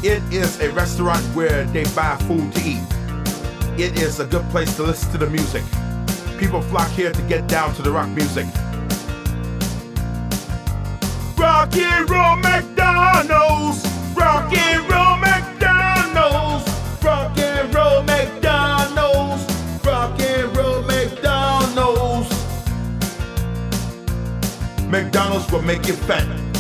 It is a restaurant where they buy food to eat. It is a good place to listen to the music. People flock here to get down to the rock music. Rock and roll McDonald's. Rock and roll McDonald's. Rock and roll McDonald's. Rock and roll McDonald's. McDonald's will make you fat.